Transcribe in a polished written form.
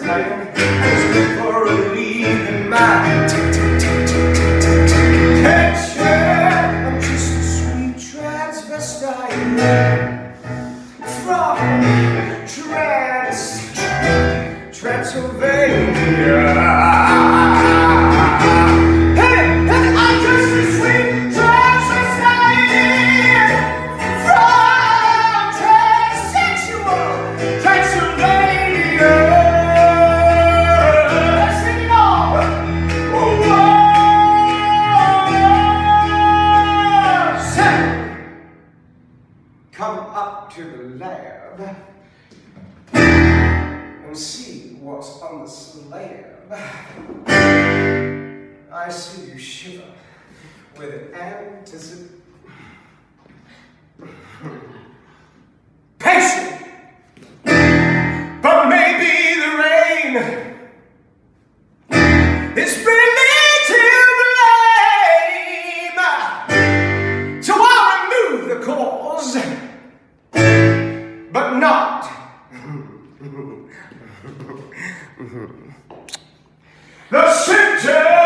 time. It's good for a leaving my I'm just a sweet transvestite from Transylvania. Hey, I'm just a sweet transvestite from transsexual Transylvania. Let's sing it all. Come up to the lab and see what's on the slab. I see you shiver with anticipation, but maybe the rain is really to blame. So I'll remove the cause, but not the symptoms.